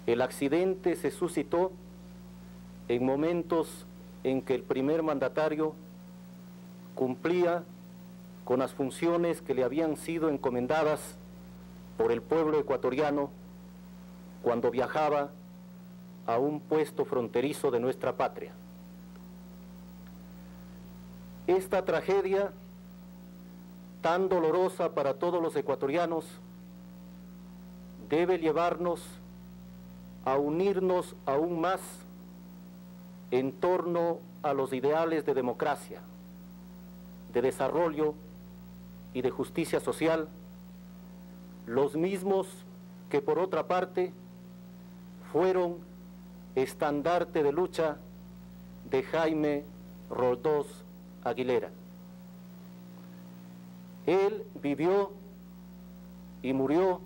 El accidente se suscitó en momentos en que el primer mandatario cumplía con las funciones que le habían sido encomendadas por el pueblo ecuatoriano cuando viajaba a un puesto fronterizo de nuestra patria. Esta tragedia, tan dolorosa para todos los ecuatorianos, debe llevarnos a unirnos aún más en torno a los ideales de democracia, de desarrollo y de justicia social, los mismos que por otra parte fueron estandarte de lucha de Jaime Roldós Aguilera. Él vivió y murió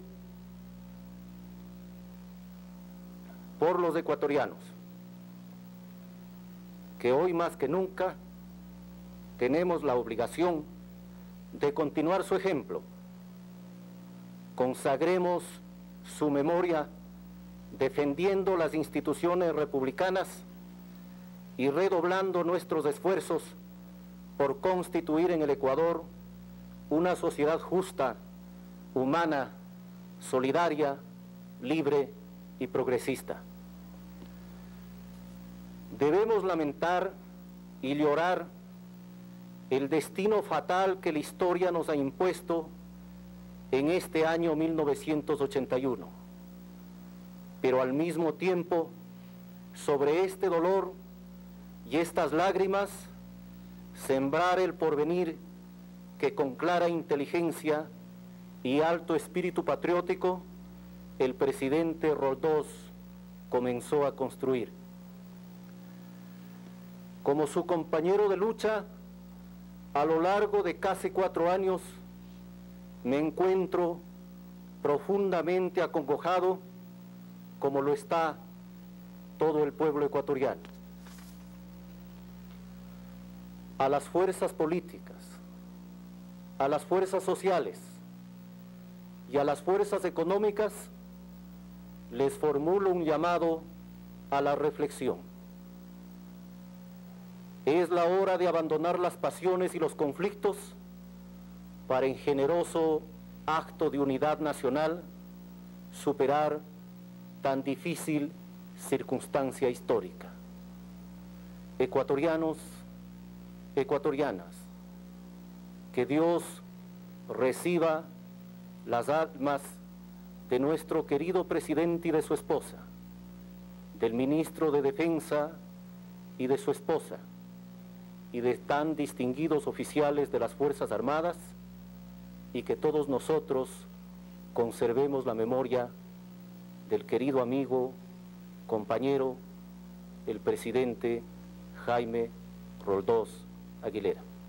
por los ecuatorianos, que hoy más que nunca tenemos la obligación de continuar su ejemplo. Consagremos su memoria defendiendo las instituciones republicanas y redoblando nuestros esfuerzos por constituir en el Ecuador una sociedad justa, humana, solidaria, libre y progresista. Debemos lamentar y llorar el destino fatal que la historia nos ha impuesto en este año 1981. Pero al mismo tiempo, sobre este dolor y estas lágrimas, sembrar el porvenir que con clara inteligencia y alto espíritu patriótico el presidente Roldós comenzó a construir. Como su compañero de lucha, a lo largo de casi 4 años, me encuentro profundamente acongojado, como lo está todo el pueblo ecuatoriano. A las fuerzas políticas, a las fuerzas sociales y a las fuerzas económicas, les formulo un llamado a la reflexión. Es la hora de abandonar las pasiones y los conflictos para, en generoso acto de unidad nacional, superar tan difícil circunstancia histórica. Ecuatorianos, ecuatorianas, que Dios reciba las almas de nuestro querido presidente y de su esposa, del ministro de Defensa y de su esposa, y de tan distinguidos oficiales de las Fuerzas Armadas, y que todos nosotros conservemos la memoria del querido amigo, compañero, el presidente Jaime Roldós Aguilera.